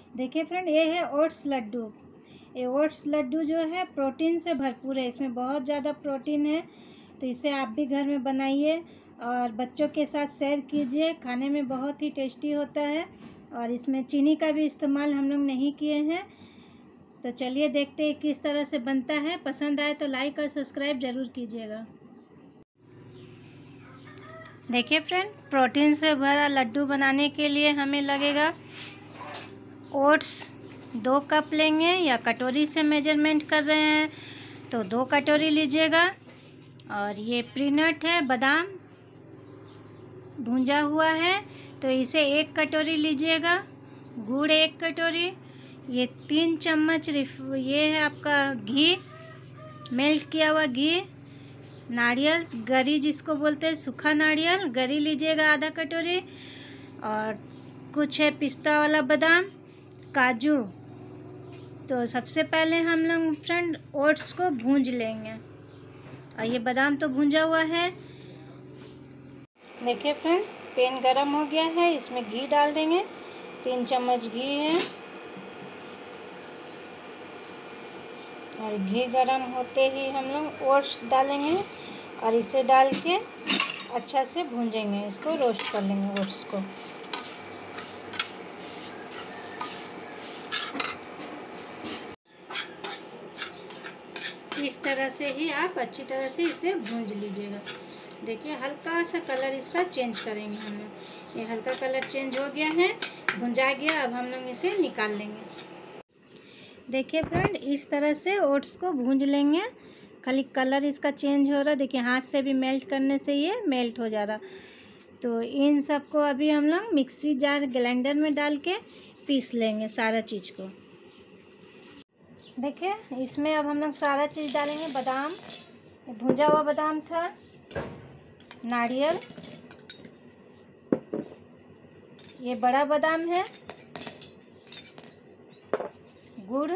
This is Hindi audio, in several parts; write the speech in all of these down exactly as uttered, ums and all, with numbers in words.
देखिए फ्रेंड, ये है ओट्स लड्डू। ये ओट्स लड्डू जो है प्रोटीन से भरपूर है, इसमें बहुत ज़्यादा प्रोटीन है। तो इसे आप भी घर में बनाइए और बच्चों के साथ शेयर कीजिए। खाने में बहुत ही टेस्टी होता है और इसमें चीनी का भी इस्तेमाल हम लोग नहीं किए हैं। तो चलिए देखते हैं किस तरह से बनता है। पसंद आए तो लाइक और सब्सक्राइब ज़रूर कीजिएगा। देखिए फ्रेंड, प्रोटीन से भरा लड्डू बनाने के लिए हमें लगेगा ओट्स दो कप लेंगे, या कटोरी से मेजरमेंट कर रहे हैं तो दो कटोरी लीजिएगा। और ये पीनट है, बादाम भुंजा हुआ है, तो इसे एक कटोरी लीजिएगा। गुड़ एक कटोरी, ये तीन चम्मच रिफ ये है आपका घी, मेल्ट किया हुआ घी। नारियल गरी जिसको बोलते हैं, सूखा नारियल गरी लीजिएगा आधा कटोरी। और कुछ है पिस्ता वाला बादाम, काजू। तो सबसे पहले हम लोग फ्रेंड ओट्स को भूंज लेंगे और ये बादाम तो भूंजा हुआ है। देखिए फ्रेंड, पैन गरम हो गया है, इसमें घी डाल देंगे। तीन चम्मच घी है और घी गरम होते ही हम लोग ओट्स डालेंगे और इसे डाल के अच्छा से भूंजेंगे। इसको रोस्ट कर लेंगे ओट्स को। इस तरह से ही आप अच्छी तरह से इसे भूंज लीजिएगा। देखिए हल्का सा कलर इसका चेंज करेंगे हम लोग। ये हल्का कलर चेंज हो गया है, भुंजा गया। अब हम लोग इसे निकाल लेंगे। देखिए फ्रेंड, इस तरह से ओट्स को भूंज लेंगे। खाली कलर इसका चेंज हो रहा है, देखिए हाथ से भी मेल्ट करने से ये मेल्ट हो जा रहा। तो इन सब को अभी हम लोग मिक्सी जार ग्राइंडर में डाल के पीस लेंगे सारा चीज़ को। देखिए इसमें अब हम लोग सारा चीज़ डालेंगे। बादाम, भुंजा हुआ बादाम था, नारियल, ये बड़ा बादाम है, गुड़,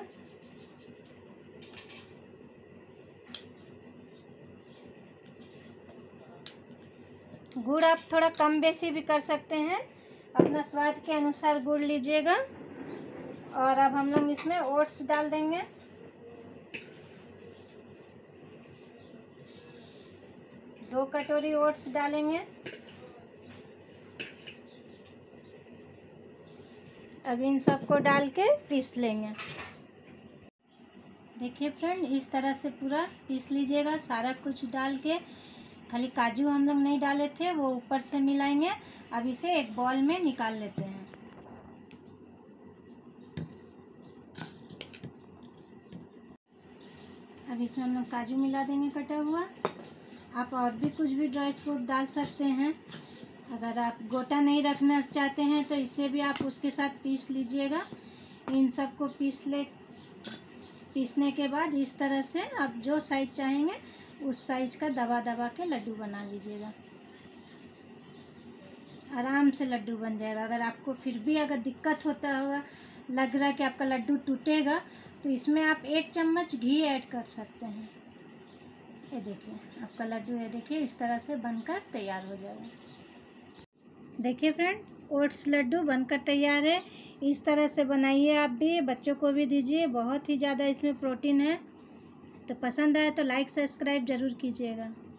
गुड़ आप थोड़ा कम बेसी भी कर सकते हैं, अपना स्वाद के अनुसार गुड़ लीजिएगा। और अब हम लोग इसमें ओट्स डाल देंगे। दो कटोरी ओट्स डालेंगे। अब इन सबको डाल के पीस लेंगे। देखिए फ्रेंड, इस तरह से पूरा पीस लीजिएगा सारा कुछ डाल के। खाली काजू हम लोग नहीं डाले थे, वो ऊपर से मिलाएंगे। अब इसे एक बॉल में निकाल लेते हैं। अब इसमें हम लोग काजू मिला देंगे कटा हुआ। आप और भी कुछ भी ड्राई फ्रूट डाल सकते हैं। अगर आप गोटा नहीं रखना चाहते हैं तो इसे भी आप उसके साथ पीस लीजिएगा। इन सब को पीस ले पीसने के बाद इस तरह से आप जो साइज चाहेंगे उस साइज का दबा दबा के लड्डू बना लीजिएगा। आराम से लड्डू बन जाएगा। अगर आपको फिर भी अगर दिक्कत होता हुआ लग रहा है कि आपका लड्डू टूटेगा, तो इसमें आप एक चम्मच घी ऐड कर सकते हैं। ये देखिए आपका लड्डू, ये देखिए इस तरह से बनकर तैयार हो जाएगा। देखिए फ्रेंड्स, ओट्स लड्डू बनकर तैयार है। इस तरह से बनाइए, आप भी बच्चों को भी दीजिए। बहुत ही ज़्यादा इसमें प्रोटीन है। तो पसंद आए तो लाइक सब्सक्राइब ज़रूर कीजिएगा।